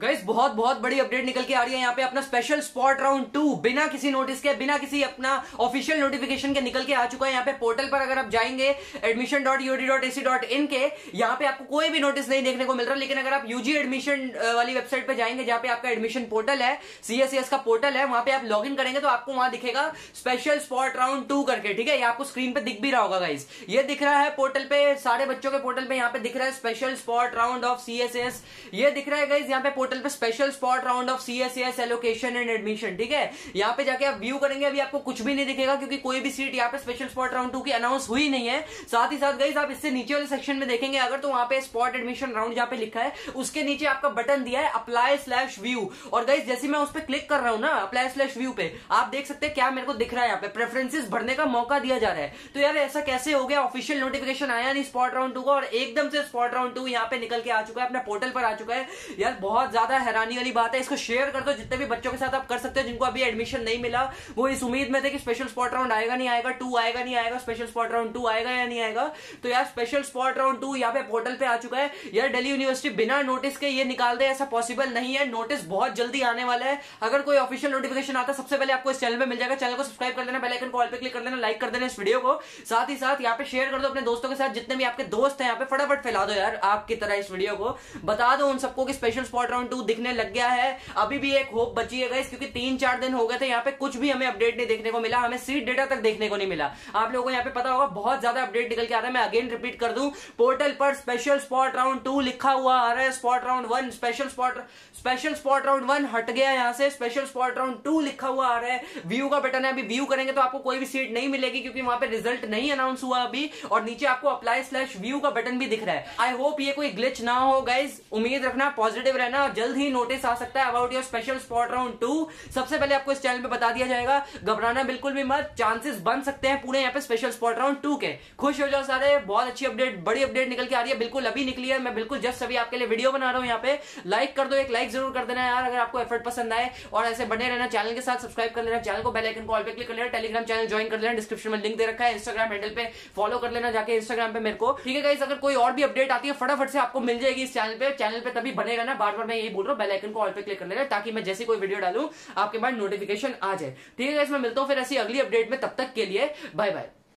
Guys बहुत बहुत बड़ी अपडेट निकल के आ रही है यहाँ पे। अपना स्पेशल स्पॉट राउंड 2 बिना किसी नोटिस के, बिना किसी अपना ऑफिशियल नोटिफिकेशन के निकल के आ चुका है। यहाँ पे पोर्टल पर अगर आप जाएंगे admission.ud.ac.in के, यहाँ पे आपको कोई भी नोटिस नहीं देखने को मिल रहा। लेकिन अगर आप यूजी एडमिशन वाली वेबसाइट पे जाएंगे जहाँ पे आपका एडमिशन पोर्टल है, CSES का पोर्टल है, वहां पे आप लॉग इन करेंगे तो आपको वहां दिखेगा स्पेशल स्पॉट राउंड 2 करके। ठीक है, ये आपको स्क्रीन पे दिख भी रहा होगा गाइस। ये दिख रहा है पोर्टल पे, सारे बच्चों के पोर्टल पे यहाँ पे दिख रहा है special spot round of CSES। ये दिख रहा है गाइस यहाँ पे पोर्टल पे special spot round of CSES allocation and admission. ठीक है, यहाँ पे जाके आप व्यू करेंगे, अभी आपको कुछ भी नहीं दिखेगा क्योंकि कोई भी सीट यहाँ पे स्पेशल स्पॉट राउंड 2 की अनाउंस हुई नहीं है। साथ ही साथ गाइस आप इससे नीचे वाले सेक्शन में देखेंगे अगर, तो वहां पे स्पॉट एडमिशन राउंड जहाँ पे लिखा है उसके नीचे आपका बटन दिया है अप्लाई/व्यू। और गाइस जैसे मैं उस पर क्लिक कर रहा हूं ना अप्लाई/व्यू पे, आप देख सकते हैं क्या मेरे को दिख रहा है यहाँ पे प्रेफरेंसेस भरने का मौका दिया जा रहा है। तो यार ऐसा कैसे हो गया, ऑफिशियल नोटिफिकेशन आया नहीं स्पॉट राउंड 2 का और एकदम से स्पॉट राउंड 2 यहाँ पे निकल के आ चुका है, अपने पोर्टल पर आ चुका है। यार बहुत ज्यादा हैरानी वाली बात है। इसको शेयर कर दो जितने भी बच्चों के साथ आप कर सकते हो जिनको अभी एडमिशन नहीं मिला, वो इस उम्मीद में थे कि स्पेशल स्पॉट राउंड आएगा नहीं आएगा, 2 आएगा नहीं आएगा, स्पेशल स्पॉट राउंड 2 आएगा या नहीं आएगा। तो यार स्पेशल स्पॉट राउंड 2 यहाँ पे पोर्टल पे आ चुका है। यार दिल्ली यूनिवर्सिटी बिना नोटिस के ये निकाल दे ऐसा पॉसिबल नहीं है। नोटिस बहुत जल्दी आने वाला है। अगर कोई ऑफिशियल नोटिफिकेशन आता है सबसे पहले आपको इस चैनल पे मिल जाएगा। चैनल को सब्सक्राइब कर लेना, बेल आइकन को ऑल पे क्लिक कर देना, लाइक कर देना इस वीडियो को। साथ ही साथ यहाँ पे शेयर कर दो अपने दोस्तों के साथ, जितने भी आपके दोस्त हैं यहाँ पे फटाफट फैला दो यार आपकी तरह इस वीडियो को। बता दो उन सबको कि स्पेशल स्पॉट राउंड 2 दिखने लग गया है। अभी भी एक होप बची है गाइस, क्योंकि 3-4 दिन हो गए थे यहाँ पे कुछ भी हमें अपडेट नहीं देखने को मिला, हमें सीट डेटा तक देखने को नहीं मिला। आप लोगों को यहाँ पे पता होगा बहुत ज्यादा अपडेट निकल के आ रहा है। मैं अगेन रिपीट कर दूं, पोर्टल पर स्पेशल स्पॉट राउंड 2 लिखा हुआ आ रहा है। Spot round 1 special spot round 1 हट गया यहाँ से, स्पेशल स्पॉट राउंड 2 लिखा हुआ आ रहा है। व्यू का बटन है, अभी व्यू करेंगे तो आपको कोई भी सीट नहीं मिलेगी क्योंकि वहां पे रिजल्ट नहीं अनाउंस हुआ अभी। और नीचे आपको अप्लाई/व्यू का बटन भी दिख रहा है। आई होप ये कोई ग्लिच ना हो गाइज, उम्मीद रखना, पॉजिटिव रहना, जल्द ही नोटिस आ सकता है about your special spot round 2। सबसे पहले आपको इस चैनल पे बता दिया जाएगा, घबराना बिल्कुल भी मत, चांसेस बन सकते हैं पूरे यहाँ पे स्पेशल स्पॉट राउंड 2 के। खुश हो जाओ सारे, बहुत अच्छी अपडेट, बड़ी अपडेट निकल के आ रही है, बिल्कुल अभी निकली है। मैं बिल्कुल जस्ट अभी आपके लिए वीडियो बना रहा हूँ। यहाँ पे लाइक कर दो, एक लाइक जरूर कर देना यार अगर आपको एफर्ट पसंद आए, और ऐसे बने रहना चैनल के साथ, सब्सक्राइब कर लेना चैनल को, बेल आइकन को ऑल पे क्लिक कर लेना, टेलीग्राम चैनल ज्वाइन कर लेना, डिस्क्रिप्शन में लिंक दे रखा है, इंस्टाग्राम हैंडल पे फॉलो कर लेना जाके इंस्टाग्राम पे मेरे को। ठीक है गाइस, अगर कोई और भी अपडेट आती है फटाफट से आपको मिल जाएगी इस चैनल पे तभी बने रहना। बार बार मैं यही बोल रहा हूँ, बेल आइकन को ऑल पे क्लिक कर लेना ताकि मैं जैसी कोई वीडियो डालूं आपके पास नोटिफिकेशन आ जाए। ठीक है गाइस, मैं मिलता हूँ फिर ऐसी अगली अपडेट में, तब तक के लिए बाय बाय।